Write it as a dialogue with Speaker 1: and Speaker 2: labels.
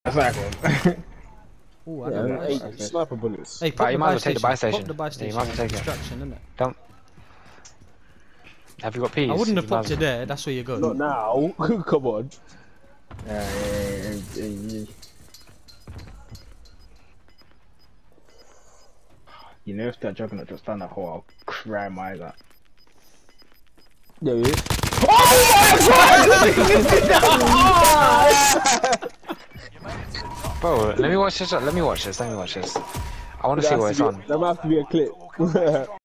Speaker 1: A cycle.
Speaker 2: Ooh, I know.
Speaker 3: Yeah, sniper bullets.
Speaker 2: Hey, pop
Speaker 4: you
Speaker 2: the
Speaker 4: might
Speaker 2: buy
Speaker 4: as well take the buy
Speaker 2: station.
Speaker 4: station.
Speaker 2: Pop the buy
Speaker 4: Yeah,
Speaker 2: station.
Speaker 4: you might as well take it.
Speaker 2: Distraction, isn't it?
Speaker 4: Don't. Have you got peas?
Speaker 2: I wouldn't have
Speaker 4: You might
Speaker 2: popped
Speaker 4: as
Speaker 2: it
Speaker 4: well-
Speaker 2: there. That's where you go.
Speaker 3: Not now. Come on.
Speaker 1: You know, if that juggernaut just done that hole, I'll cry my eyes out.
Speaker 3: There he is.
Speaker 4: Bro, let me watch this. Let me watch this. I want to see what it's on.
Speaker 3: That might have to be a clip.